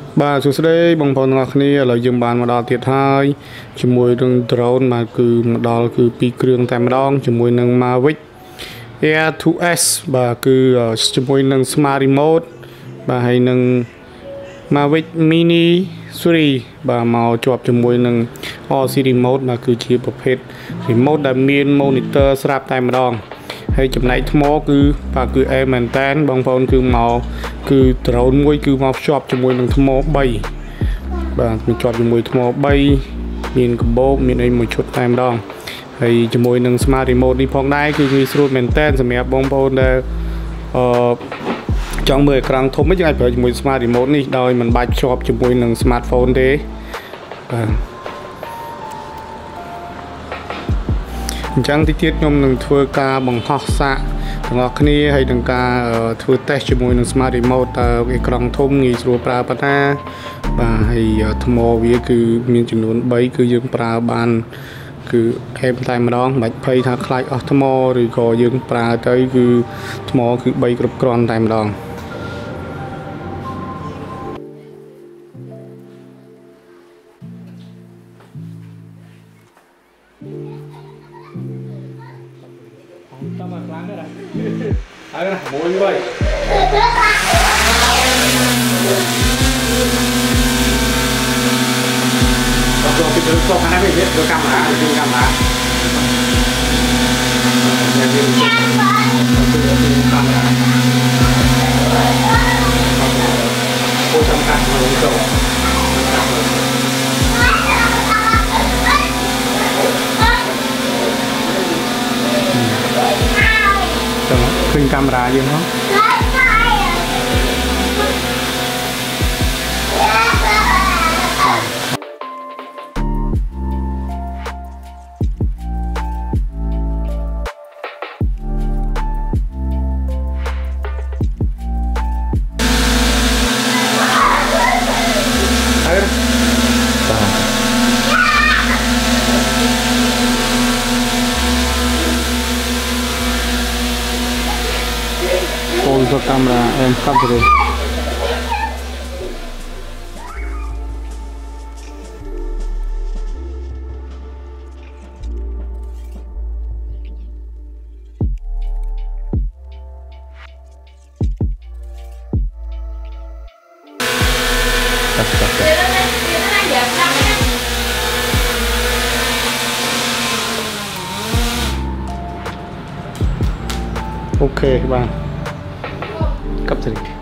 បាទសួស្តីបងប្អូនទាំងអស់គ្នាឥឡូវយើងបានមកដល់ទៀតហើយជាមួយនឹង drone មកគឺមកដល់គឺ2គ្រឿងតែម្ដងជាមួយនឹង Mavic Air 2S បាទគឺជាមួយនឹង Smart Remote បាទហើយនឹង Mavic Mini 3បាទមកជាប់ជាមួយនឹង RC Remote បាទគឺជាប្រភេទ Remote ដែលមាន Monitor ស្រាប់តែម្ដងហើយចំណែកថ្មគឺបាទគឺអេមែនតែនបងប្អូនគឺមកគឺ drone មួយគឺមកភ្ជាប់ជាមួយនឹងថ្ម3បាទភ្ជាប់ជាមួយថ្ម3មានកាបូបមានអីមួយឈុតតែម្ដងហើយជាមួយនឹង Smart Remote នេះផងដែរគឺងាយស្រួលមែនតែនសម្រាប់បងប្អូនដែលចង់មើលអេក្រង់ធំយើងអាចប្រើជាមួយ Smart Remote នេះដោយមិនបាច់ភ្ជាប់ជាមួយនឹង Smartphone ទេបាទអញ្ចឹងទីទៀតខ្ញុំនឹងធ្វើការបង្ហោះសាកទាំងអស់គ្នាហើយនឹងការធ្វើ test ជាមួយនឹង Smart Remote តើអេក្រង់ធំងាយស្រួលប្រើប៉ុណ្ណាបាទហើយថ្មវាគឺមានចំនួន3គឺយើងប្រើបានគឺអេមតែម្ដងមិនបាច់ភ័យថាខ្លាចអស់ថ្មឬក៏យើងប្រើទៅគឺថ្មគឺ3គ្រប់គ្រាន់តែម្ដងតោះមកខ្លាំងទេហើយណាមួយវិញต้องไปดูกล้องนะพี่ดูกล้องนะดูกล้องนะเนี่ยดูกล้องนะผู้จำกัดมาลงโซ่ขึ้นกล้องราอยู่เนาะuntuk kamera M4 Oke bang cấp gì